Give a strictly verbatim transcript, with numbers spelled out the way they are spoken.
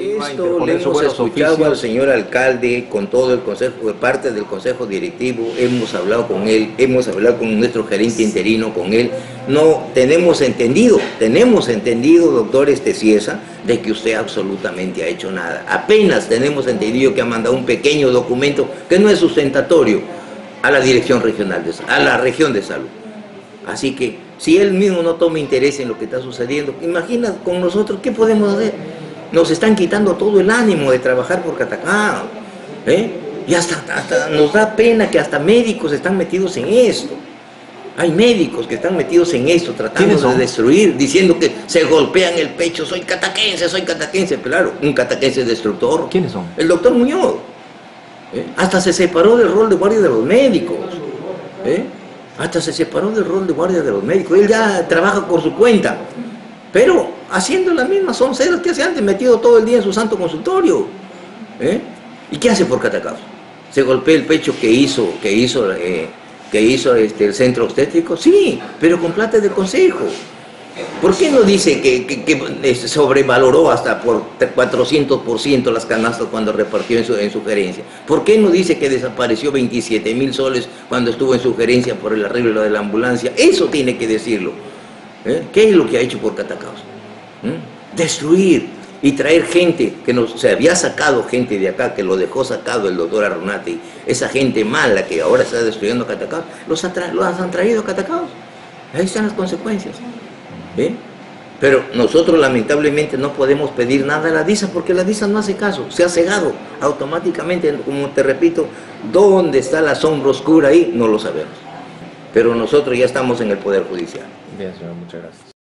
Esto le hemos escuchado al señor alcalde, con todo el consejo, parte del consejo directivo, hemos hablado con él, hemos hablado con nuestro gerente interino, con él. No tenemos entendido, tenemos entendido, doctor Esteciesa, de que usted absolutamente ha hecho nada. Apenas tenemos entendido que ha mandado un pequeño documento que no es sustentatorio a la Dirección Regional de Salud, a la región de salud. Así que si él mismo no toma interés en lo que está sucediendo, imagina con nosotros qué podemos hacer. Nos están quitando todo el ánimo de trabajar por Catacao, ¿eh? Y hasta, hasta nos da pena que hasta médicos están metidos en esto. Hay médicos que están metidos en esto, tratando de destruir, diciendo que se golpean el pecho, soy cataquense, soy cataquense. Claro, un cataquense destructor. ¿Quiénes son? El doctor Muñoz. ¿eh? Hasta se separó del rol de guardia de los médicos. ¿eh? Hasta se separó del rol de guardia de los médicos. Él ya trabaja por su cuenta. Pero haciendo las mismas sonceras que hace antes, metido todo el día en su santo consultorio. ¿eh? ¿Y qué hace por Catacao? ¿Se golpea el pecho que hizo, que hizo, eh, que hizo este, el centro obstétrico? Sí, pero con plata del consejo. ¿Por qué no dice que, que, que sobrevaloró hasta por cuatrocientos por ciento las canastas cuando repartió en su, en su gerencia? ¿Por qué no dice que desapareció veintisiete mil soles cuando estuvo en su gerencia por el arreglo de la ambulancia? Eso tiene que decirlo. ¿Eh? ¿Qué es lo que ha hecho por Catacao? ¿Eh? Destruir y traer gente que nos, se había sacado gente de acá, que lo dejó sacado el doctor Arronati, esa gente mala que ahora está destruyendo Catacao, los, los han traído a Catacao. Ahí están las consecuencias. ¿Eh? Pero nosotros lamentablemente no podemos pedir nada a la DISA porque la DISA no hace caso, se ha cegado automáticamente, como te repito, ¿dónde está la sombra oscura ahí? No lo sabemos. Pero nosotros ya estamos en el Poder Judicial. Bien, señor, muchas gracias.